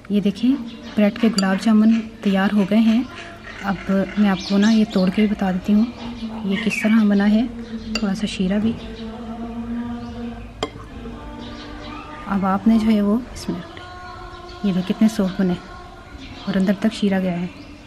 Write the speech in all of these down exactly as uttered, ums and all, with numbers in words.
ये देखिए ब्रेड के गुलाब जामुन तैयार हो गए हैं। अब मैं आपको ना ये तोड़ के भी बता देती हूँ ये किस तरह बना है। थोड़ा सा शीरा भी, अब आपने जो है वो इसमें ये देखिए कितने सॉफ्ट बने और अंदर तक शीरा गया है,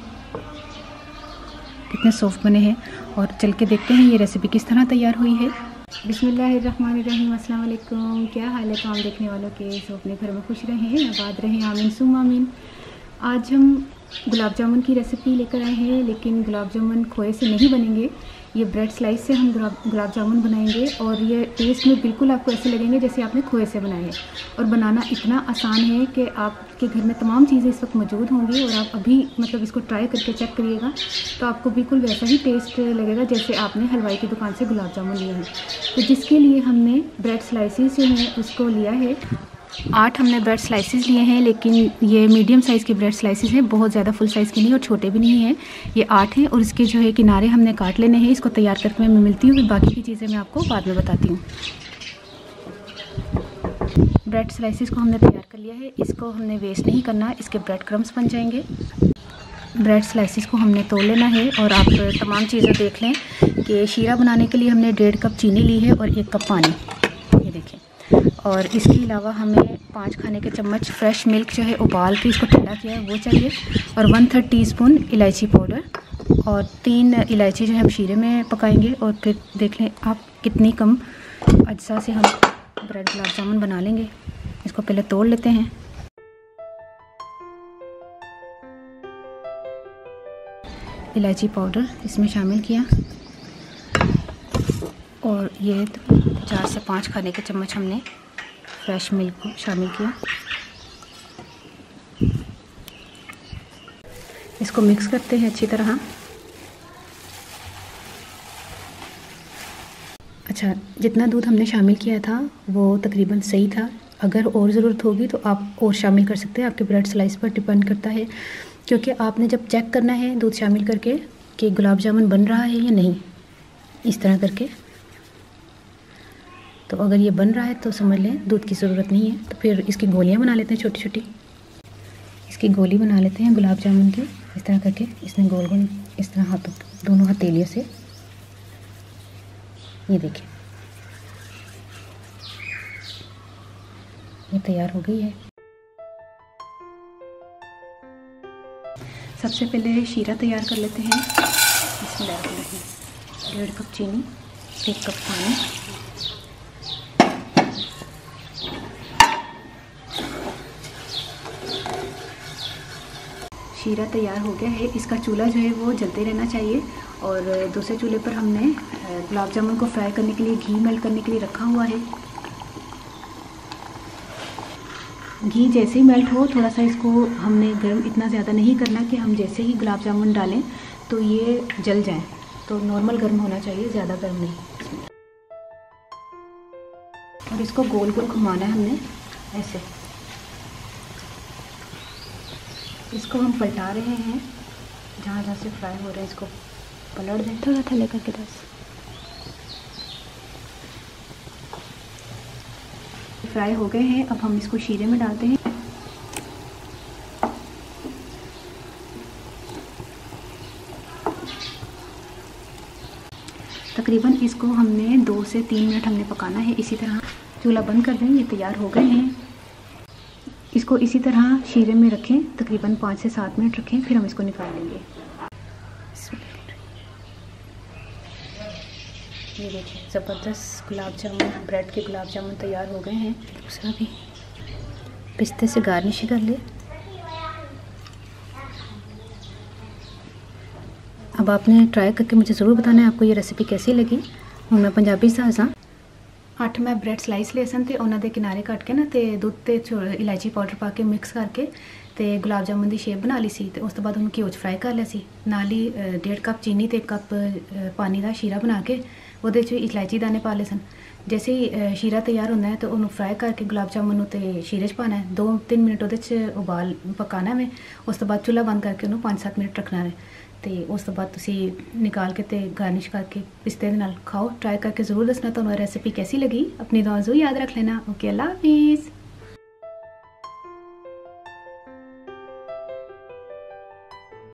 कितने सॉफ्ट बने हैं। और चल के देखते हैं ये रेसिपी किस तरह तैयार हुई है। बिस्मिल्लाहिर्रहमानिर्रहीम, अस्सलाम वालेकुम। क्या हाल है काम देखने वालों के? सब अपने घर में खुश रहें, आबाद रहें, आमीन सुम आमीन। आज हम गुलाब जामुन की रेसिपी लेकर आए हैं, लेकिन गुलाब जामुन खोए से नहीं बनेंगे। ये ब्रेड स्लाइस से हम गुलाब गुलाब जामुन बनाएंगे और ये टेस्ट में बिल्कुल आपको ऐसे लगेंगे जैसे आपने खोए से बनाए हैं। और बनाना इतना आसान है कि आपके घर में तमाम चीज़ें इस वक्त मौजूद होंगी और आप अभी मतलब इसको ट्राई करके चेक करिएगा तो आपको बिल्कुल वैसा ही टेस्ट लगेगा जैसे आपने हलवाई की दुकान से गुलाब जामुन लिए हैं। तो जिसके लिए हमने ब्रेड स्लाइसिस जो हैं उसको लिया है। आठ हमने ब्रेड स्लाइसिस लिए हैं, लेकिन ये मीडियम साइज़ के ब्रेड स्लाइसिस हैं, बहुत ज़्यादा फुल साइज़ के नहीं और छोटे भी नहीं हैं। ये आठ हैं और इसके जो है किनारे हमने काट लेने हैं। इसको तैयार करके मैं मिलती हूँ, फिर बाकी की चीज़ें मैं आपको बाद में बताती हूँ। ब्रेड स्लाइसिस को हमने तैयार कर लिया है, इसको हमने वेस्ट नहीं करना, इसके ब्रेड क्रम्स बन जाएंगे। ब्रेड स्लाइसिस को हमने तोड़ लेना है और आप तमाम चीज़ें देख लें कि शीरा बनाने के लिए हमने डेढ़ कप चीनी ली है और एक कप पानी, ये देखें। और इसके अलावा हमें पाँच खाने के चम्मच फ्रेश मिल्क जो है उबाल के इसको ठंडा किया है वो चाहिए, और वन थर्ड टी स्पून इलायची पाउडर और तीन इलायची जो है हम शीरे में पकाएंगे। और फिर देख लें आप कितनी कम अज्जा से हम ब्रेड गुलाब जामुन बना लेंगे। इसको पहले तोड़ लेते हैं। इलायची पाउडर इसमें शामिल किया और ये चार से पाँच खाने के चम्मच हमने फ्रेश मिल्क को शामिल किया। इसको मिक्स करते हैं अच्छी तरह। अच्छा, जितना दूध हमने शामिल किया था वो तकरीबन सही था। अगर और ज़रूरत होगी तो आप और शामिल कर सकते हैं, आपके ब्रेड स्लाइस पर डिपेंड करता है। क्योंकि आपने जब चेक करना है दूध शामिल करके कि गुलाब जामुन बन रहा है या नहीं, इस तरह करके, तो अगर ये बन रहा है तो समझ लें दूध की ज़रूरत नहीं है। तो फिर इसकी गोलियां बना लेते हैं, छोटी छोटी इसकी गोली बना लेते हैं गुलाब जामुन की। इस तरह करके इसमें गोल गोल इस तरह हाथों दोनों हथेलियों से, ये देखिए ये तैयार हो गई है। सबसे पहले शीरा तैयार कर लेते हैं। इसमें डेढ़ कप चीनी, एक कप पानी, शीरा तैयार हो गया है। इसका चूल्हा जो है वो जलते रहना चाहिए और दूसरे चूल्हे पर हमने गुलाब जामुन को फ्राई करने के लिए घी मेल्ट करने के लिए रखा हुआ है। घी जैसे ही मेल्ट हो थोड़ा सा इसको हमने गर्म इतना ज़्यादा नहीं करना कि हम जैसे ही गुलाब जामुन डालें तो ये जल जाएं। तो नॉर्मल गर्म होना चाहिए, ज़्यादा गर्म नहीं। और इसको गोल गोल घुमाना है हमने ऐसे। इसको हम पलटा रहे हैं, जहाँ जहाँ से फ्राई हो रहा है इसको पलट दें थोड़ा थोड़ा लेकर के। बस फ्राई हो गए हैं, अब हम इसको शीरे में डालते हैं। तकरीबन इसको हमने दो से तीन मिनट हमने पकाना है। इसी तरह चूल्हा बंद कर दें। ये तैयार हो गए हैं। इसको इसी तरह शीरे में रखें, तकरीबन पाँच से सात मिनट रखें, फिर हम इसको निकाल लेंगे। ये देखिए ज़बरदस्त गुलाब जामुन, ब्रेड के गुलाब जामुन तैयार हो गए हैं। दूसरा भी पिस्ते से गार्निश कर ले। अब आपने ट्राई करके मुझे ज़रूर बताना है आपको ये रेसिपी कैसी लगी। हूँ मैं पंजाबी साजा अठ मैं ब्रेड स्लाइस ले सन ते उन्हां दे किनारे कट के ना ते दुध ते इलायची पाउडर पा के मिक्स करके ते गुलाब जामुन की शेप बना ली सी। ते उस तो बाद उन्होंने घिओ च फ्राई कर लिया सी। नाल ही डेढ़ कप चीनी ते एक कप पानी का शीरा बना के वो इलायची दाने पा ले सन। जैसे ही शीरा तैयार होता है तो उन्होंने फ्राई करके गुलाब जामुन ते शीरे च पाना है। दो तीन मिनट वो उबाल पकाना है। उस तो बाद चूल्हा बंद करके उन्होंने पाँच सत्त मिनट रखना है। तो उस तो बाद तुसी निकाल के ते गार्निश करके पिस्ते दे नाल खाओ। ट्राई करके ज़रूर दसना तुहानू रेसिपी कैसी लगी। अपनी दुआ ज़रूर याद रख लेना। ओके, अल्लाह हाफिज़।